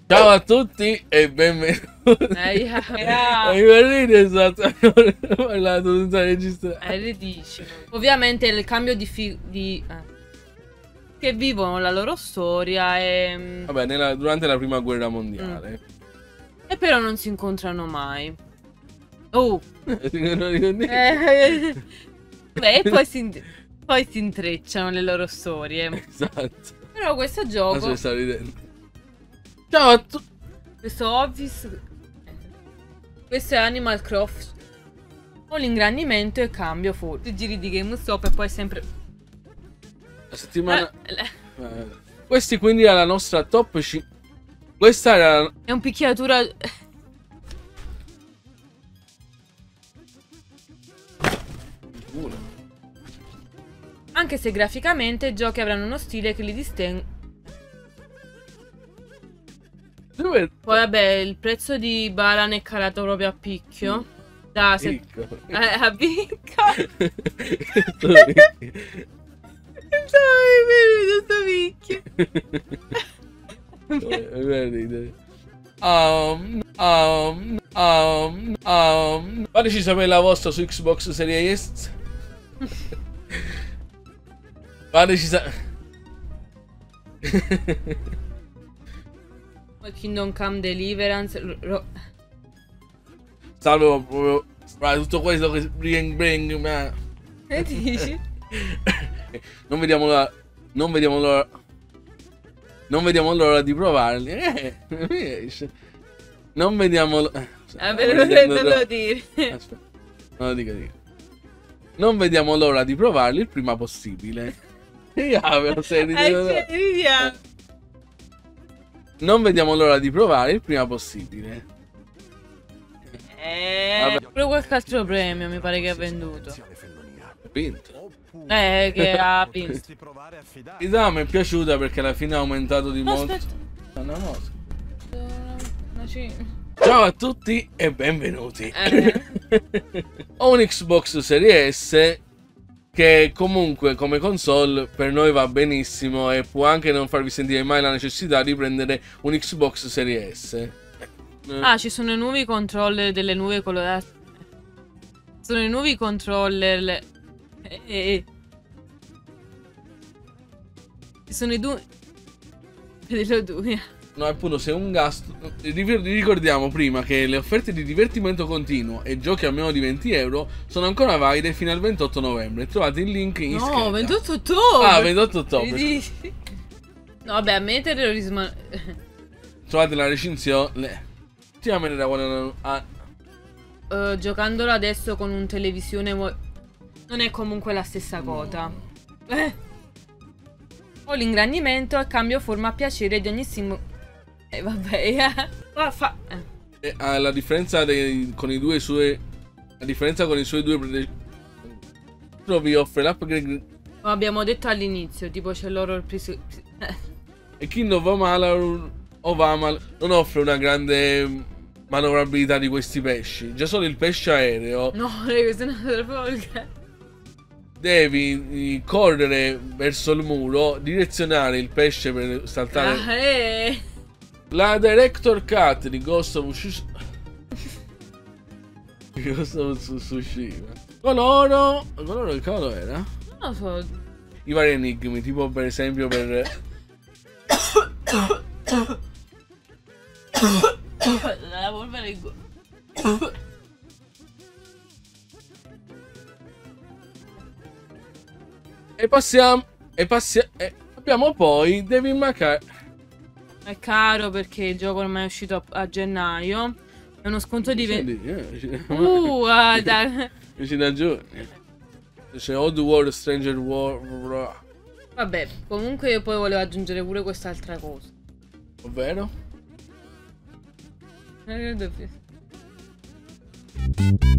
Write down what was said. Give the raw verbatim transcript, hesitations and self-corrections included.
Ciao a tutti e benvenuti. Eh, yeah. Mi guardate, esatto, ho parlato senza registrare. È ridicolo. Ovviamente il cambio di, fi di eh. che vivono la loro storia e Vabbè, nella, durante la prima guerra mondiale. Mm. E però non si incontrano mai. Oh. Non ricordi? Eh, beh, e poi si, poi si intrecciano le loro storie. Esatto. Però questo gioco, Adesso sta ridendo. Ciao a tutti. questo Office, questo è Animal Croft. Ho l'ingrandimento e cambio forse. Giri di GameStop e poi sempre La settimana. Eh, eh. Eh, Questi quindi alla nostra top cinque. Questa era la... È un picchiatura. Uno. Anche se graficamente i giochi avranno uno stile che li distingue. Dove... Poi vabbè, il prezzo di Balan è calato proprio a picchio. Da se... Ricco. eh, a picco. Um, um, um, um. Fateci sapere la vostra su Xbox Series S. Fateci sapere. Kingdom Come Deliverance. Ro... Salvo proprio. Fra tutto questo che bring bring ma. Che dici? Non vediamo l'ora. Non vediamo l'ora. Non vediamo l'ora di provarli. Eh, non vediamo l'ora. Ah, per non lo dire. Aspetta. Non lo dico io. Non vediamo l'ora di provarli il prima possibile. Io avevo Eh, ridiamo. Non vediamo l'ora di provare il prima possibile. Eh, pure qualche altro premio mi pare che ha venduto. Ha vinto. Eh, che ha vinto. L'idea mi è piaciuta perché alla fine ha aumentato di No, molto. aspetta. Una mosca. Una c- Ciao a tutti e benvenuti. Eh. Ho un Xbox Series S che comunque come console per noi va benissimo e può anche non farvi sentire mai la necessità di prendere un Xbox Series S. Ah, ci sono i nuovi controller delle nuove colorate. Sono i nuovi controller. Le... Eh, eh. Ci sono i due. Vedelo due. No, appunto, se un gas. Ricordiamo prima che le offerte di divertimento continuo e giochi a meno di venti euro sono ancora valide fino al ventotto novembre. Trovate il link in scheda. No, ventotto ottobre. Ah, ventotto ottobre. Dici? No, vabbè, a me terrorismo. Trovate la recensione. Ultimamente da quando. Ah. Uh, giocandolo adesso con un televisione non è comunque la stessa cosa. No. Eh. Ho l'ingrandimento e cambio forma a piacere di ogni singolo. E eh, vabbè, eh. Fa... eh. E, ah, la differenza dei, con i due suoi. La differenza con i suoi due prede... vi offre l'upgrade. Come abbiamo detto all'inizio, tipo c'è l'horror preso. E Kingdom of Amalur of Amal non offre una grande manovrabilità di questi pesci. Già solo il pesce aereo. No, questo è una volga. Devi correre verso il muro, direzionare il pesce per saltare. Ah, eh. La Director Cut di Ghost of Tsushima. Ghost of Tsushima. Coloro. Coloro che cavolo era? Non lo so. I vari enigmi, tipo per esempio per. La polvere in gola. E passiamo. E passiamo. E abbiamo poi Devil May Cry. È caro perché il gioco ormai è uscito a, a gennaio. È uno sconto di venti. Uh, guarda. Ci da giorni. C'è Odd World, Stranger World. Vabbè, comunque io poi volevo aggiungere pure quest'altra cosa. Ovvero? Non credo più.